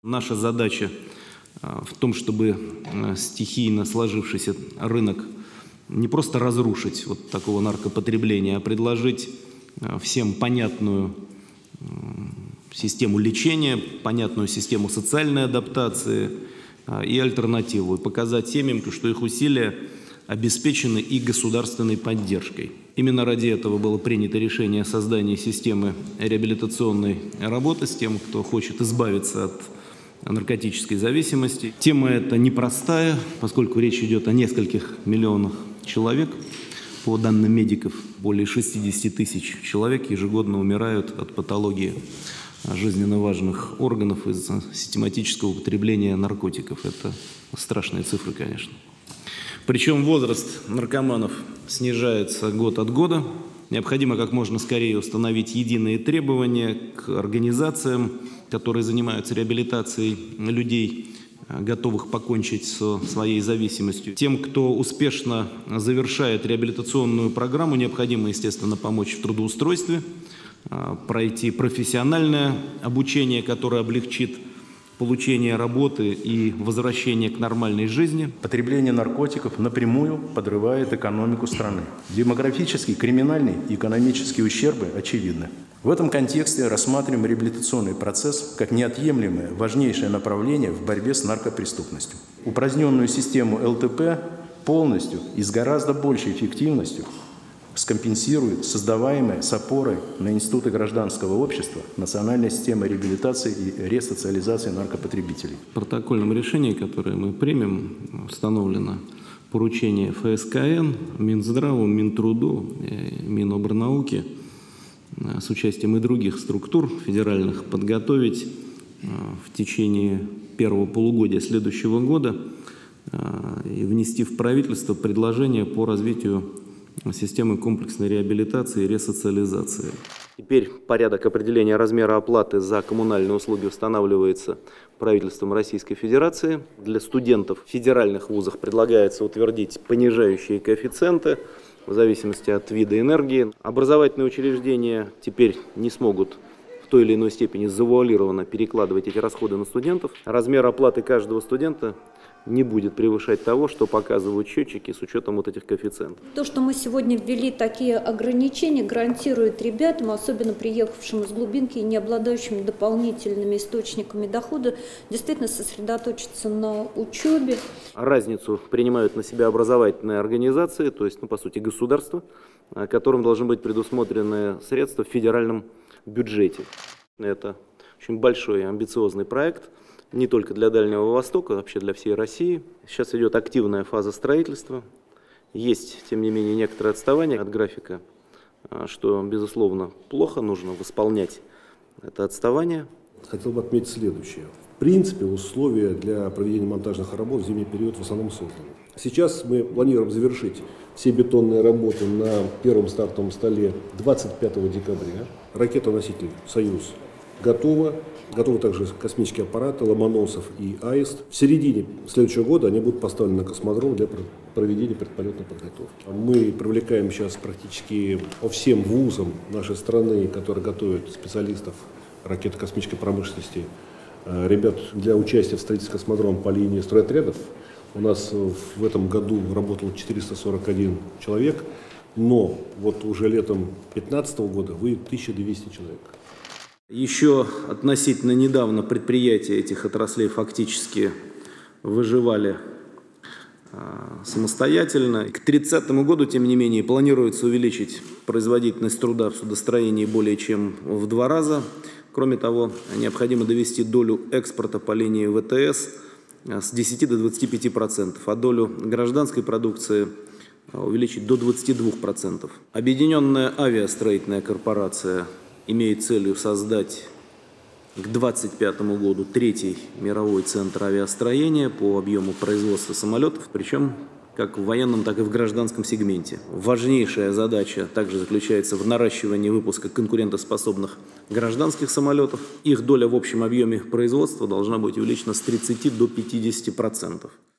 Наша задача в том, чтобы стихийно сложившийся рынок не просто разрушить вот такого наркопотребления, а предложить всем понятную систему лечения, понятную систему социальной адаптации и альтернативу, и показать семьям, что их усилия обеспечены и государственной поддержкой. Именно ради этого было принято решение о создании системы реабилитационной работы с тем, кто хочет избавиться от наркотической зависимости. Тема эта непростая, поскольку речь идет о нескольких миллионах человек. По данным медиков, более 60 тысяч человек ежегодно умирают от патологии жизненно важных органов из-за систематического употребления наркотиков. Это страшные цифры, конечно. Причем возраст наркоманов снижается год от года. Необходимо как можно скорее установить единые требования к организациям, которые занимаются реабилитацией людей, готовых покончить со своей зависимостью. Тем, кто успешно завершает реабилитационную программу, необходимо, естественно, помочь в трудоустройстве, пройти профессиональное обучение, которое облегчит получение работы и возвращение к нормальной жизни. Потребление наркотиков напрямую подрывает экономику страны. Демографические, криминальные и экономические ущербы очевидны. В этом контексте рассматриваем реабилитационный процесс как неотъемлемое, важнейшее направление в борьбе с наркопреступностью. Упраздненную систему ЛТП полностью и с гораздо большей эффективностью скомпенсирует создаваемая с опорой на институты гражданского общества национальная система реабилитации и ресоциализации наркопотребителей. В протокольном решении, которое мы примем, установлено поручение ФСКН, Минздраву, Минтруду, Минобрнауки с участием и других структур федеральных подготовить в течение первого полугодия следующего года и внести в правительство предложение по развитию системы комплексной реабилитации и ресоциализации. Теперь порядок определения размера оплаты за коммунальные услуги устанавливается правительством Российской Федерации. Для студентов в федеральных вузах предлагается утвердить понижающие коэффициенты в зависимости от вида энергии. Образовательные учреждения теперь не смогут в той или иной степени завуалированно перекладывать эти расходы на студентов. Размер оплаты каждого студента не будет превышать того, что показывают счетчики с учетом вот этих коэффициентов. То, что мы сегодня ввели такие ограничения, гарантирует ребятам, особенно приехавшим из глубинки и не обладающим дополнительными источниками дохода, действительно сосредоточиться на учебе. Разницу принимают на себя образовательные организации, то есть, по сути, государство, которым должны быть предусмотрены средства в федеральном бюджете. Это очень большой и амбициозный проект. Не только для Дальнего Востока, а вообще для всей России. Сейчас идет активная фаза строительства. Есть, тем не менее, некоторое отставание от графика, что, безусловно, плохо, нужно восполнять это отставание. Хотел бы отметить следующее. В принципе, условия для проведения монтажных работ в зимний период в основном созданы. Сейчас мы планируем завершить все бетонные работы на первом стартовом столе 25 декабря. Ракета-носитель «Союз» готова. Готовы также космические аппараты «Ломоносов» и «Аист». В середине следующего года они будут поставлены на космодром для проведения предполетной подготовки. Мы привлекаем сейчас практически по всем вузам нашей страны, которые готовят специалистов ракетно-космической промышленности, ребят для участия в строительстве космодрома по линии стройотрядов. У нас в этом году работало 441 человек, но вот уже летом 2015 года выйдет 1200 человек. Еще относительно недавно предприятия этих отраслей фактически выживали самостоятельно. К 2030 году, тем не менее, планируется увеличить производительность труда в судостроении более чем в 2 раза. Кроме того, необходимо довести долю экспорта по линии ВТС с 10 до 25%, а долю гражданской продукции увеличить до 22%. Объединенная авиастроительная корпорация имеет целью создать к 2025 году 3-й мировой центр авиастроения по объему производства самолетов, причем как в военном, так и в гражданском сегменте. Важнейшая задача также заключается в наращивании выпуска конкурентоспособных гражданских самолетов. Их доля в общем объеме производства должна быть увеличена с 30 до 50%.